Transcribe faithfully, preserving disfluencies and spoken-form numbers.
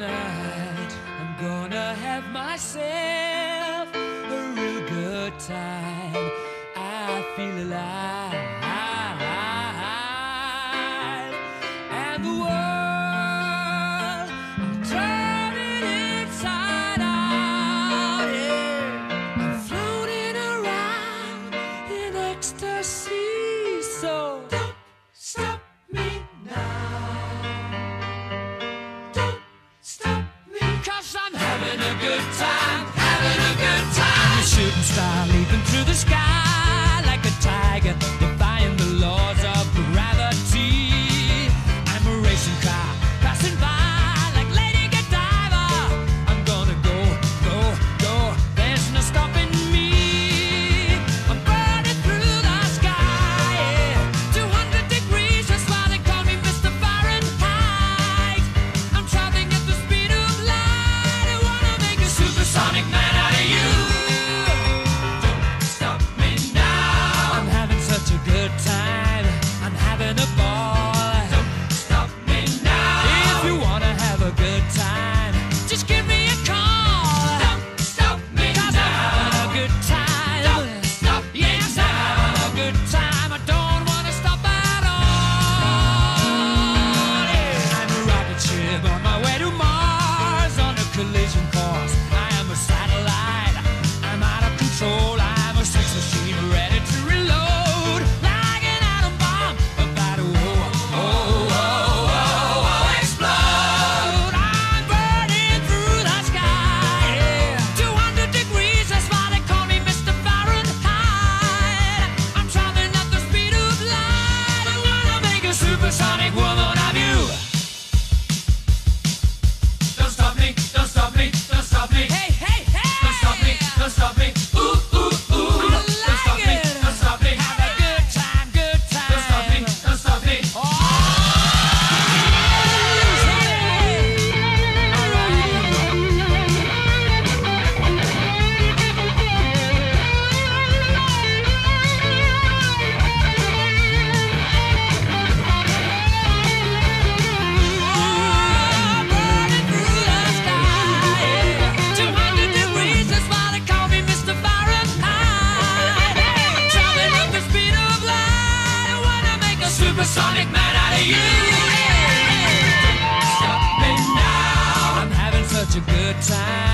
tonight. I'm gonna have myself a real good time. I feel alive, and the world, I'm turning inside out. Yeah, I'm floating around in ecstasy. So don't stop me now. Don't stop me, 'cause I'm having a good time, having a good time. I'm a shooting star leaping through the sky like a tiger, defying the laws of gravity. I'm a racing car passing by like Lady Godiva. I'm gonna go, go, go. There's no stopping me. I'm burning through the sky, yeah. two hundred degrees, that's why they call me Mister Fahrenheit. I'm traveling at the speed of light. I wanna make a supersonic man out of you. Don't stop me now. I'm having such a good time. I'm having a ball. Don't stop me now. If you wanna have a good time, just give me a call. Don't stop me 'cause now. I'm having a good time. Don't stop me yes, now. I'm having a good time. I don't wanna stop at all. Yeah. I'm a rocket ship on my way to Mars on a collision course. I am a satellite. I'm out of control. I'm a sex machine ready to reload like an atom bomb about to oh, oh, oh, oh, oh, explode. I'm burning through the sky, yeah. two hundred degrees, that's why they call me Mister Fahrenheit. I'm traveling at the speed of light. I wanna make a supersonic woman of you. Don't stop me, don't stop me, don't stop me. Hey, hey, hey! Don't stop me, don't stop me. Ooh, ooh, ooh. I Don't stop like me, it. don't stop me. Have a good time, good time. Don't stop me, don't stop me. Oh! Burning through the sky, yeah. two hundred degrees, that's why they call me Mister Fahrenheit. I'm traveling at the speed of light. I wanna make a supersonic man out of you. Don't stop me now. I'm having such a good time.